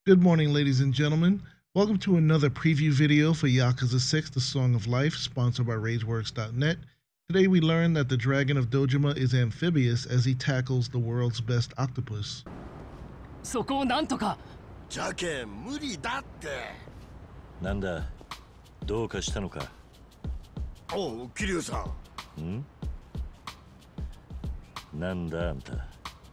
Good morning, ladies and gentlemen. Welcome to another preview video for Yakuza 6, The Song of Life, sponsored by RageWorks.net. Today we learn that the Dragon of Dojima is amphibious as he tackles the world's best octopus. そこをなんとか。 じゃけん無理だって。 なんだ、どうかしたのか。 おう、桐生さん。 ん？なんだあんた。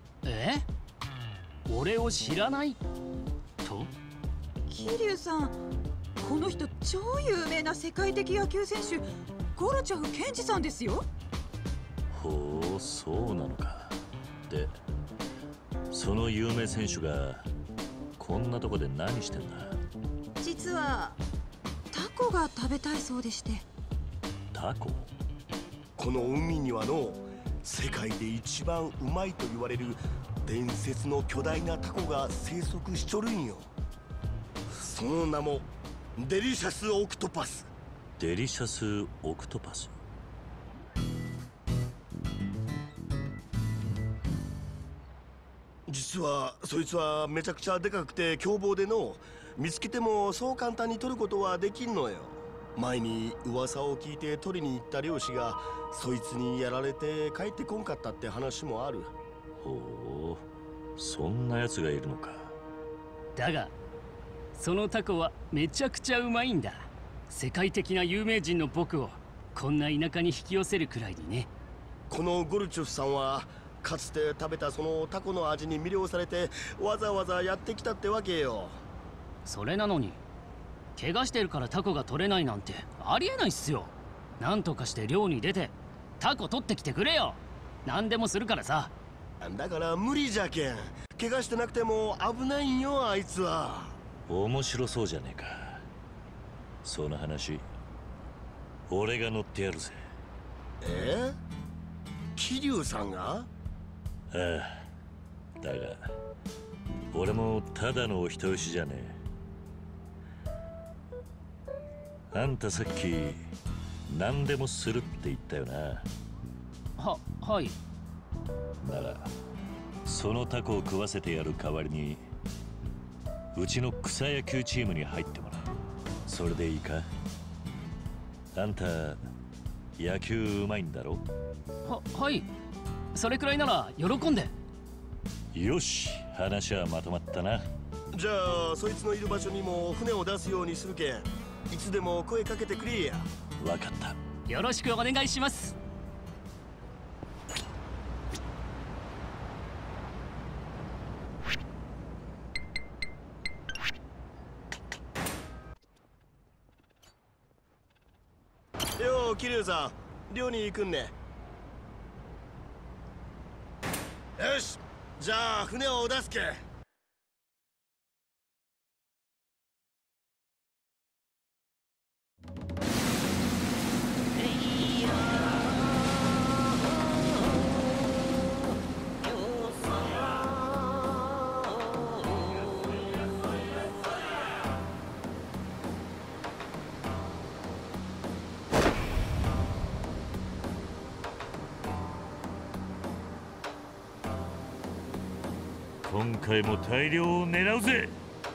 俺を知らないと？ 桐生さん、この人超有名な世界的野球選手ゴルチャフ健二さんですよ。 ほう、そうなのか。で、その有名選手がこんなとこで何してんだ？ 実はタコが食べたいそうでして。 タコ？ この海にはの世界で一番うまいと言われる伝説の巨大なタコが生息しとるんよ。その名もデリシャスオクトパス。 デリシャスオクトパス。 実はそいつはめちゃくちゃでかくて凶暴での、見つけてもそう簡単に取ることはできんのよ。前に噂を聞いて取りに行った漁師がそいつにやられて帰ってこんかったって話もある。 ほう、そんなやつがいるのか。 だがそのタコはめちゃくちゃうまいんだ。世界的な有名人の僕をこんな田舎に引き寄せるくらいにね。 このゴルチュフさんはかつて食べたそのタコの味に魅了されてわざわざやってきたってわけよ。 それなのに怪我してるからタコが取れないなんてありえないっすよ。なんとかして漁に出てタコ取ってきてくれよ。何でもするからさ。 だから無理じゃけん。怪我してなくても危ないんよ、あいつは。 面白そうじゃねえか。その話俺が乗ってやるぜ。桐生さんが？ああ、だが俺もただのお人よしじゃねえ。あんたさっき何でもするって言ったよな。 はい。 ならそのタコを食わせてやる代わりにうちの草野球チームに入ってもらう。それでいいか？あんた野球うまいんだろ？ はい。それくらいなら喜んで。 よし、話はまとまったな。 じゃあそいつのいる場所にも船を出すようにするけん、いつでも声かけてくれや。 わかった。 よろしくお願いします。 よう、桐生さん、漁に行くんね。よし、じゃあ船を出すけ。 今回も大量を狙うぜ。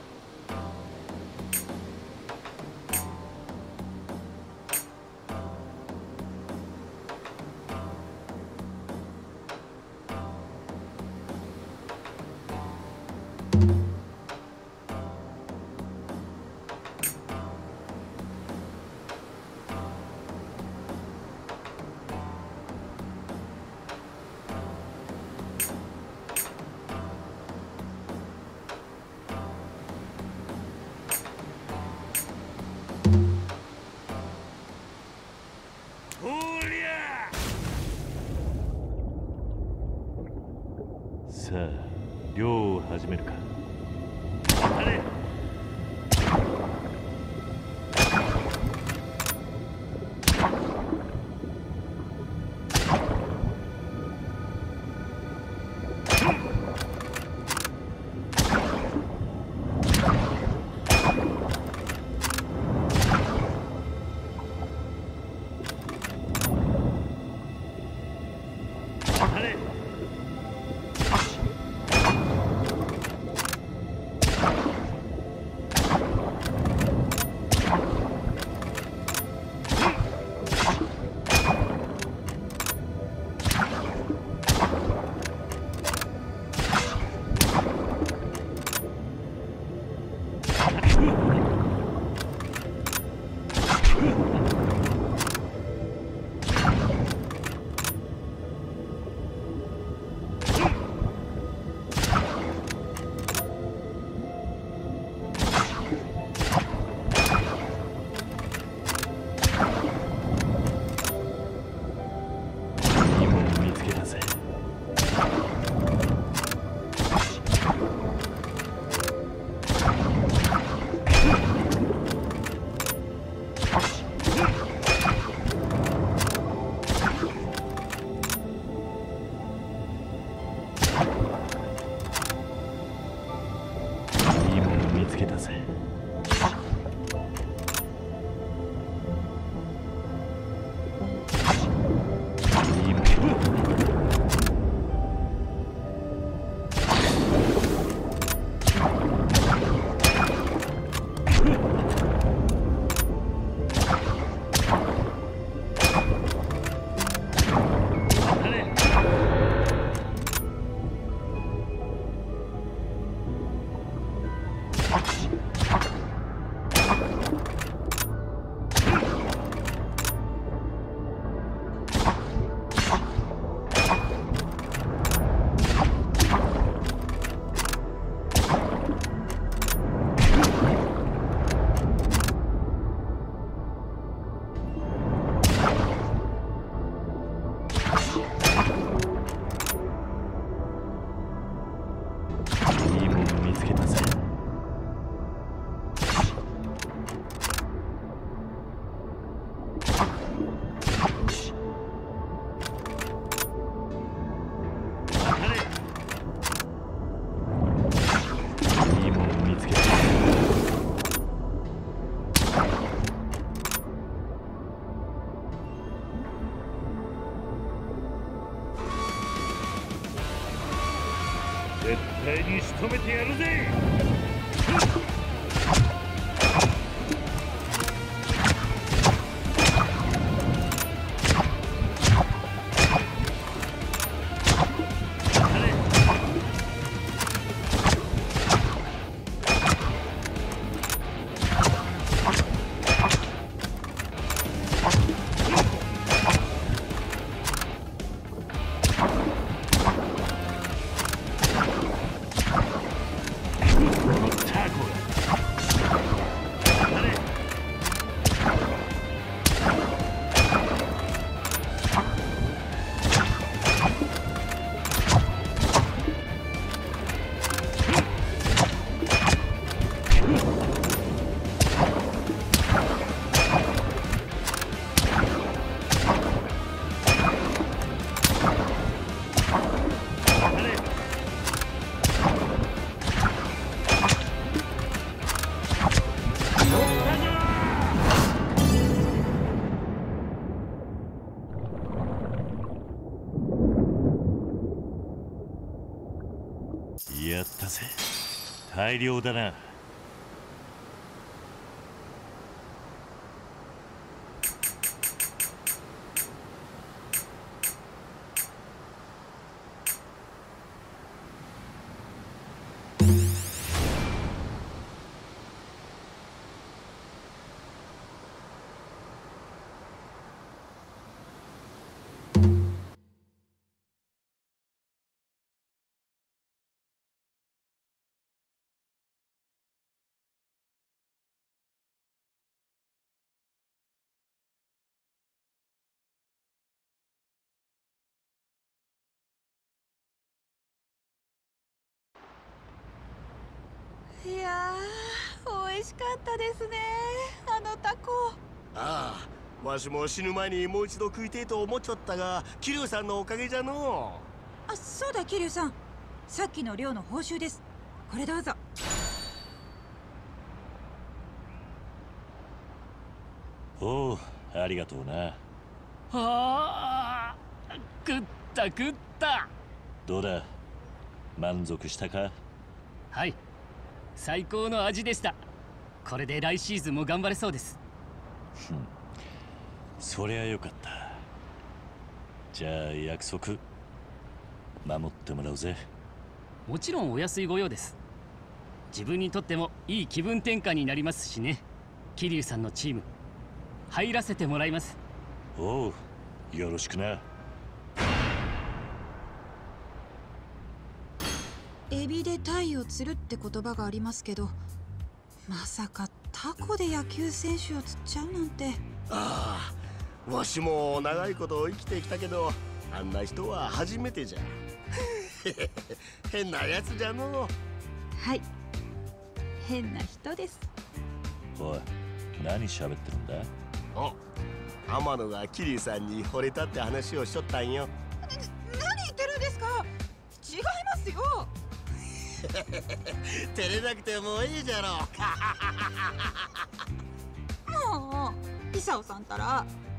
さあ、漁を始めるか。あれ！ けたぜ。いいもの見つけたぜ。いいもの見つけた。絶対に仕留めてやるぜ。やったぜ。大量だな。 いやー、美味しかったですね、あのタコ。 ああ、わしも死ぬ前にもう一度食いてえと思っちゃったが、桐生さんのおかげじゃのあ、そうだ桐生さん、さっきの漁の報酬です。これどうぞ。 おう、ありがとうな。 ああ、食った食った。 どうだ、満足したか？ はい、最高の味でした。これで来シーズンも頑張れそうです。 そりゃよかった。じゃあ約束守ってもらうぜ。 もちろんお安いご用です。自分にとってもいい気分転換になりますしね。桐生さんのチーム入らせてもらいます。 おう、よろしくな。 エビで鯛を釣るって言葉がありますけど、まさかタコで野球選手を釣っちゃうなんて。 ああ、わしも長いこと生きてきたけど、あんな人は初めてじゃ。変なやつじゃの。 はい、変な人です。 おい、何喋ってるんだ？ お、天野が桐生さんに惚れたって話をしとったんよ。 何言ってるんですか？違いますよ。 照れなくてもいいじゃろ。 もうイサオさんたら